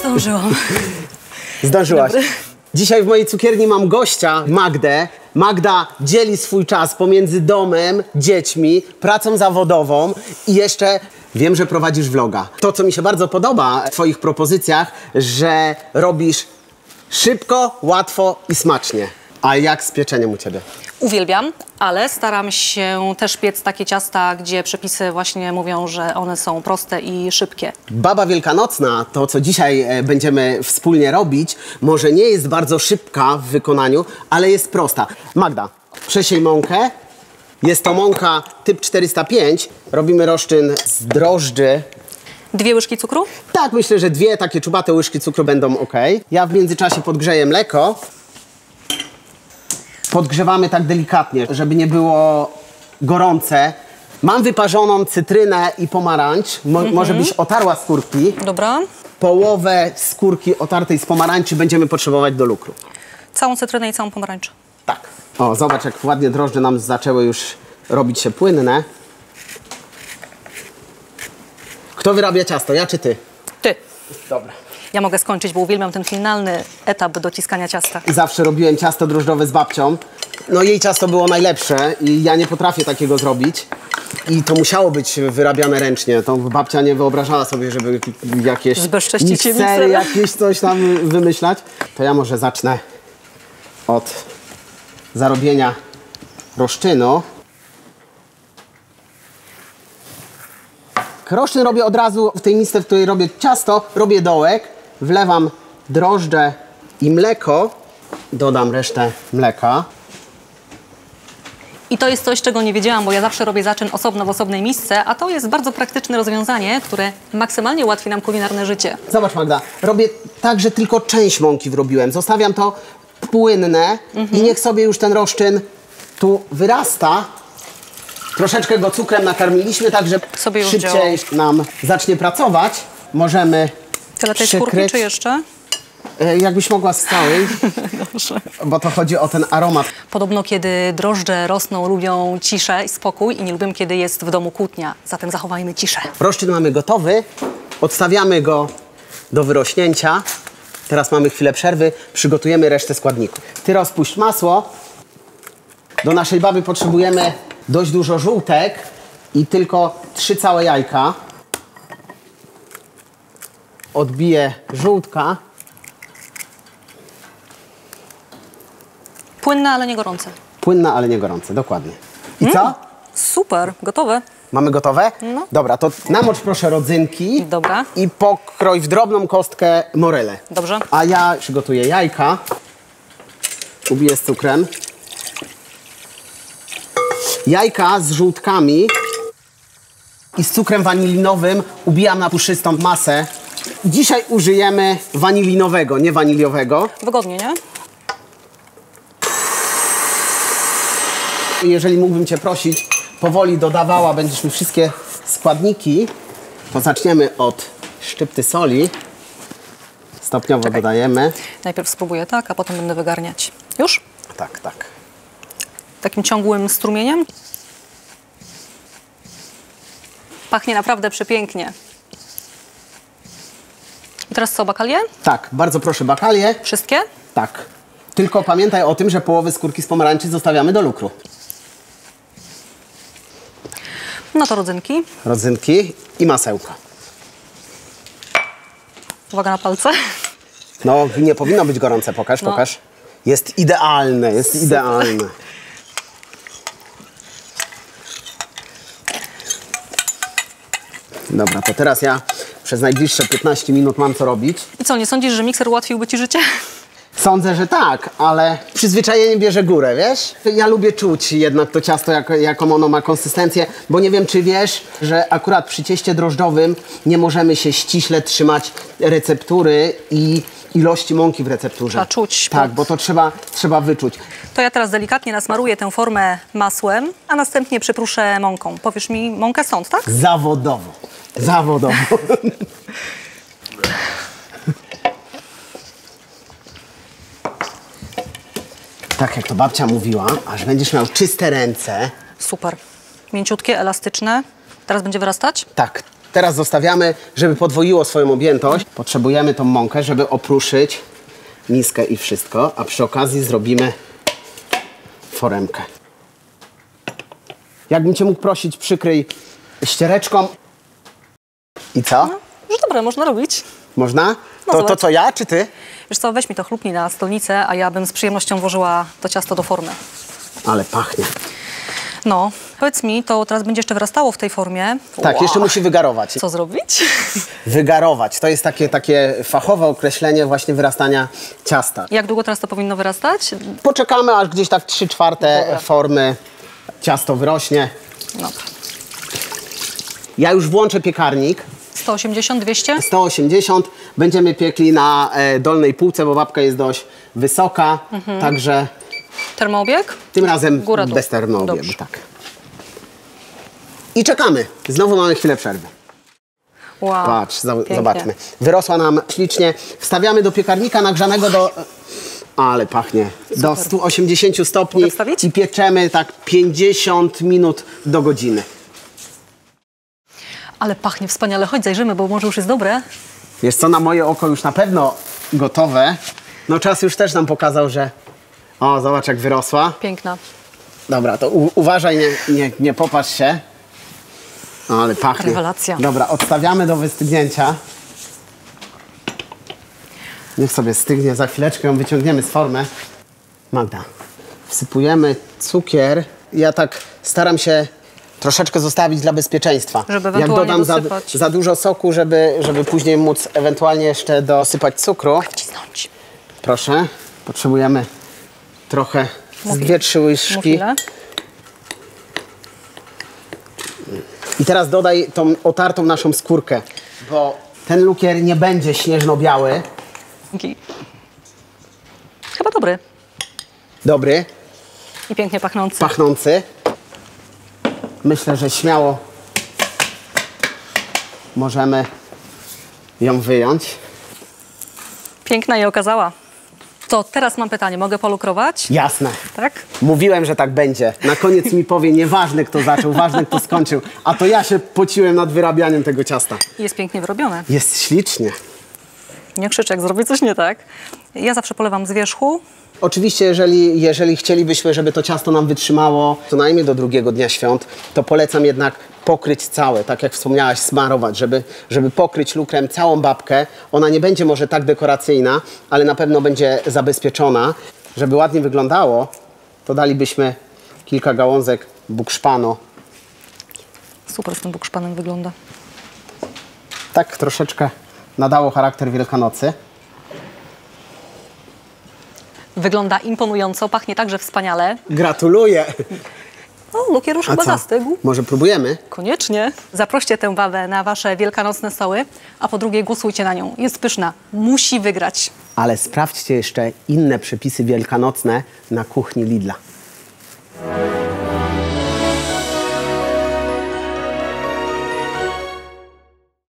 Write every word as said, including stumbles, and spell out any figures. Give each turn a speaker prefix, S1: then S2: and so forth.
S1: Zdążyłam.
S2: Zdążyłaś.
S1: Dobry.
S2: Dzisiaj w mojej cukierni mam gościa, Magdę. Magda dzieli swój czas pomiędzy domem, dziećmi, pracą zawodową i jeszcze wiem, że prowadzisz vloga. To, co mi się bardzo podoba w twoich propozycjach, że robisz szybko, łatwo i smacznie. A jak z pieczeniem u ciebie?
S1: Uwielbiam, ale staram się też piec takie ciasta, gdzie przepisy właśnie mówią, że one są proste i szybkie.
S2: Baba wielkanocna, to co dzisiaj e, będziemy wspólnie robić, może nie jest bardzo szybka w wykonaniu, ale jest prosta. Magda, przesiej mąkę. Jest to mąka typ czterysta pięć. Robimy roszczyn z drożdży.
S1: Dwie łyżki cukru?
S2: Tak, myślę, że dwie takie czubate łyżki cukru będą ok. Ja w międzyczasie podgrzeję mleko. Podgrzewamy tak delikatnie, żeby nie było gorące. Mam wyparzoną cytrynę i pomarańcz. Mo
S1: Mhm.
S2: Może byś otarła skórki.
S1: Dobra.
S2: Połowę skórki otartej z pomarańczy będziemy potrzebować do lukru.
S1: Całą cytrynę i całą pomarańczę.
S2: Tak. O, zobacz, jak ładnie drożdże nam zaczęły już robić się płynne. Kto wyrabia ciasto, ja czy ty?
S1: Ty.
S2: Dobra.
S1: Ja mogę skończyć, bo uwielbiam ten finalny etap dociskania ciasta.
S2: Zawsze robiłem ciasto drożdżowe z babcią. No jej ciasto było najlepsze i ja nie potrafię takiego zrobić. I to musiało być wyrabiane ręcznie. To babcia nie wyobrażała sobie, żeby jakieś
S1: Zbezcześcić
S2: miksery,
S1: mikserę.
S2: jakieś coś tam wymyślać. To ja może zacznę od zarobienia roszczynu. Roszczyn robię od razu w tej misce, w której robię ciasto. Robię dołek, wlewam drożdże i mleko. Dodam resztę mleka.
S1: I to jest coś, czego nie wiedziałam, bo ja zawsze robię zaczyn osobno w osobnej misce, a to jest bardzo praktyczne rozwiązanie, które maksymalnie ułatwi nam kulinarne życie.
S2: Zobacz, Magda, robię tak, że tylko część mąki wrobiłem. Zostawiam to płynne i niech sobie już ten roszczyn tu wyrasta. Troszeczkę go cukrem nakarmiliśmy, tak że
S1: Sobie już
S2: szybciej
S1: działał.
S2: nam zacznie pracować. Możemy
S1: Tyle tej skórki,
S2: przykryć.
S1: czy jeszcze?
S2: E, Jakbyś mogła z całej,
S1: Dobrze.
S2: bo to chodzi o ten aromat.
S1: Podobno, kiedy drożdże rosną, lubią ciszę i spokój i nie lubią, kiedy jest w domu kłótnia. Zatem zachowajmy ciszę.
S2: Roszczyn mamy gotowy, odstawiamy go do wyrośnięcia. Teraz mamy chwilę przerwy, przygotujemy resztę składników. Ty rozpuść masło. Do naszej baby potrzebujemy dość dużo żółtek i tylko trzy całe jajka. Odbiję żółtka.
S1: Płynne, ale nie gorące.
S2: Płynne, ale nie gorące, dokładnie. I co?
S1: Super, gotowe.
S2: Mamy gotowe?
S1: No.
S2: Dobra, to namocz proszę rodzynki.
S1: Dobra.
S2: I pokrój w drobną kostkę morelę.
S1: Dobrze.
S2: A ja przygotuję jajka. Ubiję z cukrem. Jajka z żółtkami i z cukrem wanilinowym ubijam na puszystą masę. Dzisiaj użyjemy wanilinowego, nie waniliowego.
S1: Wygodnie, nie?
S2: Jeżeli mógłbym cię prosić, powoli dodawała będziesz mi wszystkie składniki, to zaczniemy od szczypty soli. Stopniowo
S1: Czekaj.
S2: dodajemy.
S1: Najpierw spróbuję tak, a potem będę wygarniać. Już?
S2: Tak, tak.
S1: Takim ciągłym strumieniem. Pachnie naprawdę przepięknie. I teraz co, bakalie?
S2: Tak, bardzo proszę bakalię.
S1: Wszystkie?
S2: Tak. Tylko pamiętaj o tym, że połowę skórki z pomarańczy zostawiamy do lukru.
S1: No to rodzynki.
S2: Rodzynki i masełko.
S1: Uwaga na palce.
S2: No, nie powinno być gorące. Pokaż,
S1: No.
S2: pokaż. Jest idealne, jest idealne. Dobra, to teraz ja przez najbliższe piętnaście minut mam co robić.
S1: I co, nie sądzisz, że mikser ułatwiłby ci życie?
S2: Sądzę, że tak, ale przyzwyczajenie bierze górę, wiesz? Ja lubię czuć jednak to ciasto, jak, jaką ono ma konsystencję, bo nie wiem, czy wiesz, że akurat przy cieście drożdżowym nie możemy się ściśle trzymać receptury i ilości mąki w recepturze.
S1: Trzeba czuć.
S2: Tak, bo to trzeba, trzeba wyczuć.
S1: To ja teraz delikatnie nasmaruję tę formę masłem, a następnie przypruszę mąką. Powiesz mi, mąkę stąd, tak?
S2: Zawodowo. Zawodowo. Tak jak to babcia mówiła, aż będziesz miał czyste ręce.
S1: Super. Mięciutkie, elastyczne. Teraz będzie wyrastać?
S2: Tak, Teraz zostawiamy, żeby podwoiło swoją objętość. Potrzebujemy tą mąkę, żeby opruszyć miskę i wszystko, a przy okazji zrobimy foremkę. Jakbym cię mógł prosić, przykryj ściereczką. I co?
S1: No, już dobre, można robić.
S2: Można?
S1: No
S2: To, to
S1: zobacz.
S2: co, ja czy ty?
S1: Wiesz co, weź mi to chlupnij na stolnicę, a ja bym z przyjemnością włożyła to ciasto do formy.
S2: Ale pachnie.
S1: No, powiedz mi, to teraz będzie jeszcze wyrastało w tej formie.
S2: Tak,
S1: Wow.
S2: jeszcze musi wygarować.
S1: Co zrobić?
S2: Wygarować. To jest takie, takie fachowe określenie właśnie wyrastania ciasta.
S1: Jak długo teraz to powinno wyrastać?
S2: Poczekamy, aż gdzieś tak trzy czwarte
S1: Dobra.
S2: formy ciasto wyrośnie.
S1: Dobra.
S2: Ja już włączę piekarnik.
S1: sto osiemdziesiąt, dwieście?
S2: sto osiemdziesiąt. Będziemy piekli na e, dolnej półce, bo babka jest dość wysoka. Także
S1: Termoobieg?
S2: tym razem
S1: Góra, dół.
S2: bez termoobiegu.
S1: Dobrze.
S2: Tak. I czekamy. Znowu mamy chwilę przerwy.
S1: Wow.
S2: Patrz, za-
S1: Pięknie.
S2: zobaczmy. Wyrosła nam ślicznie. Wstawiamy do piekarnika nagrzanego do... Ale pachnie. Do stu osiemdziesięciu stopni.
S1: Mogę wstawić?
S2: I pieczemy tak pięćdziesiąt minut do godziny.
S1: Ale pachnie wspaniale. Chodź, zajrzymy, bo może już jest dobre.
S2: Wiesz co, na moje oko już na pewno gotowe. No czas już też nam pokazał, że... O, zobacz jak wyrosła.
S1: Piękna.
S2: Dobra, to u- uważaj, nie, nie, nie popatrz się. O, ale pachnie.
S1: Rewelacja.
S2: Dobra, odstawiamy do wystygnięcia. Niech sobie stygnie, za chwileczkę ją wyciągniemy z formy. Magda, wsypujemy cukier. Ja tak staram się troszeczkę zostawić dla bezpieczeństwa.
S1: Żeby
S2: Jak
S1: ewentualnie
S2: dodam za,
S1: dosypać.
S2: za dużo soku, żeby, żeby później móc ewentualnie jeszcze dosypać cukru.
S1: Wcisnąć.
S2: Proszę, potrzebujemy trochę, z
S1: Mów-
S2: dwie, trzy łyżki.
S1: Mów ile?
S2: I teraz dodaj tą otartą naszą skórkę, bo ten lukier nie będzie śnieżno-biały.
S1: Dzięki. Chyba dobry.
S2: Dobry,
S1: I pięknie pachnący.
S2: pachnący. Myślę, że śmiało możemy ją wyjąć.
S1: Piękna i okazała. To teraz mam pytanie. Mogę polukrować?
S2: Jasne.
S1: Tak?
S2: Mówiłem, że tak będzie. Na koniec mi powie, nieważne kto zaczął, ważne kto skończył. A to ja się pociłem nad wyrabianiem tego ciasta.
S1: Jest pięknie wyrobione.
S2: Jest ślicznie.
S1: Nie krzyczę, jak zrobię coś nie tak. Ja zawsze polewam z wierzchu.
S2: Oczywiście, jeżeli, jeżeli chcielibyśmy, żeby to ciasto nam wytrzymało co najmniej do drugiego dnia świąt, to polecam jednak pokryć całe, tak jak wspomniałaś, smarować, żeby, żeby pokryć lukrem całą babkę. Ona nie będzie może tak dekoracyjna, ale na pewno będzie zabezpieczona. Żeby ładnie wyglądało, to dalibyśmy kilka gałązek bukszpanu.
S1: Super z tym bukszpanem wygląda.
S2: Tak troszeczkę nadało charakter Wielkanocy.
S1: Wygląda imponująco, pachnie także wspaniale.
S2: Gratuluję!
S1: O, lukier już
S2: A
S1: chyba
S2: co?
S1: zastygł.
S2: Może próbujemy?
S1: Koniecznie. Zaproście tę babę na wasze wielkanocne stoły, a po drugie głosujcie na nią. Jest pyszna. Musi wygrać.
S2: Ale sprawdźcie jeszcze inne przepisy wielkanocne na kuchni Lidla.